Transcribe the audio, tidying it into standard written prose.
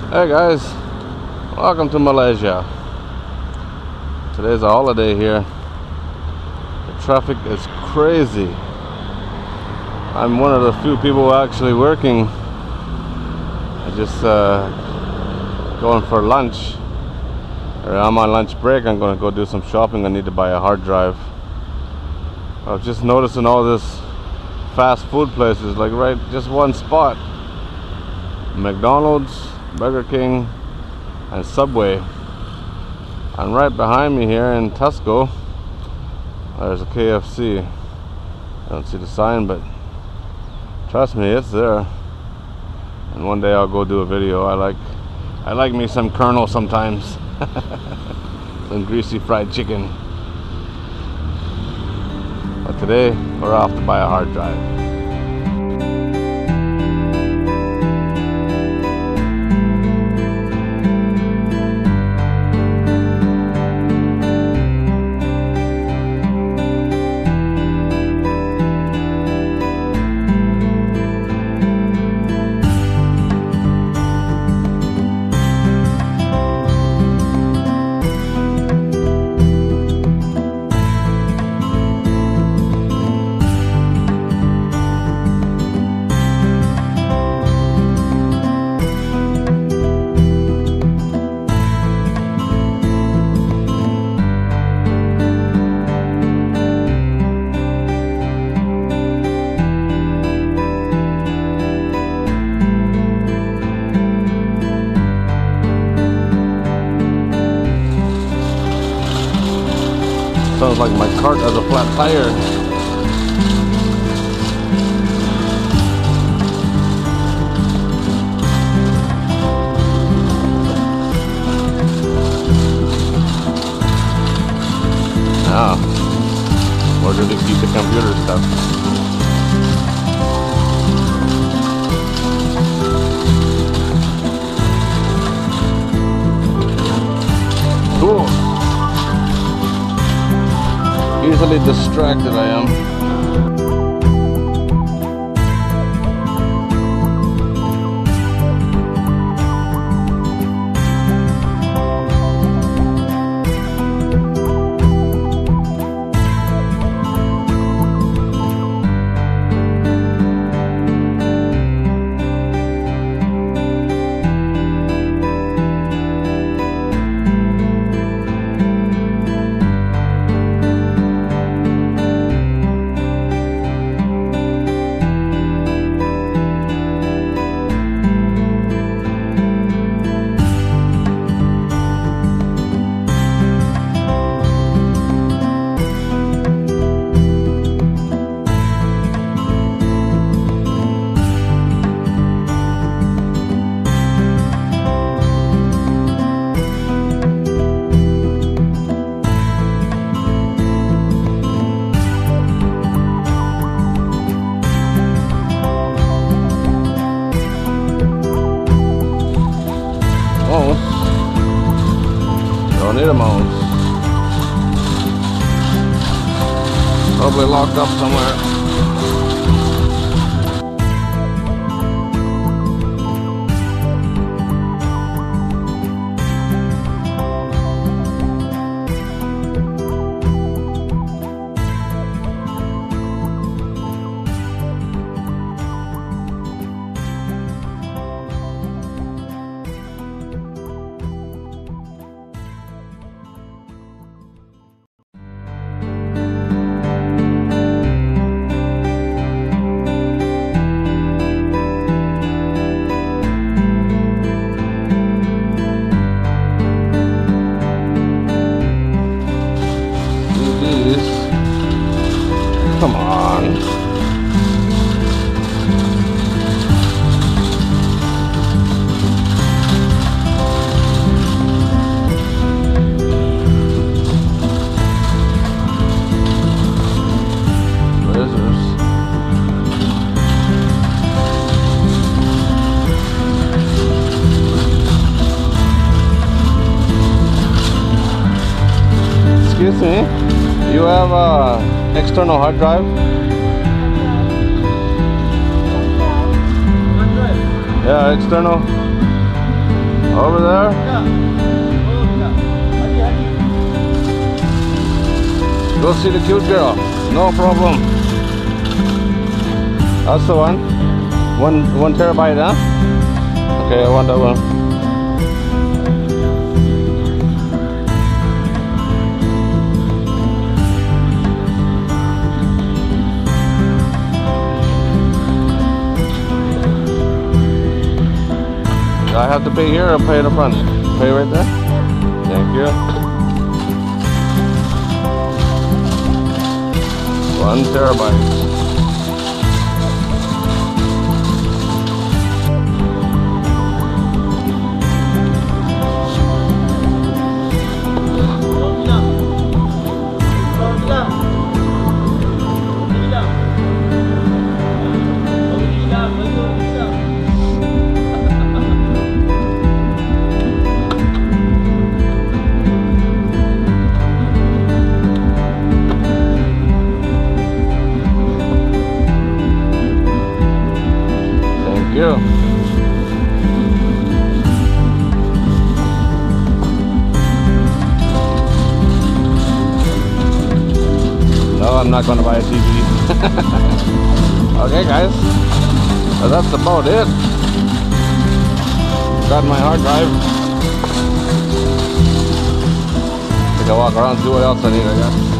Hey guys, welcome to Malaysia. Today's a holiday here. The traffic is crazy. I'm one of the few people actually working. I just going for lunch. I'm on lunch break. I'm gonna go do some shopping. I need to buy a hard drive. I was just noticing all this fast food places, like right just one spot. McDonald's, Burger King, and Subway. And right behind me here in Tesco, there's a KFC. I don't see the sign, but trust me, it's there. And one day I'll go do a video. I like me some Colonel sometimes. Some greasy fried chicken. But today we're off to buy a hard drive. Sounds like my cart has a flat tire. Now, where do they keep the computer stuff? Cool. Easily distracted I am. Don't need a mouse. Probably locked up somewhere. Come on. Excuse me, you have a external hard drive? Yeah, external. Over there? Go see the cute girl. No problem. That's the one. One terabyte, huh? Okay, I want that one. Do I have to pay here or pay in the front? Pay right there? Thank you. 1 terabyte. You. No, I'm not going to buy a TV. Okay, guys. So that's about it. Got my hard drive. I can walk around and see what else I need, I guess.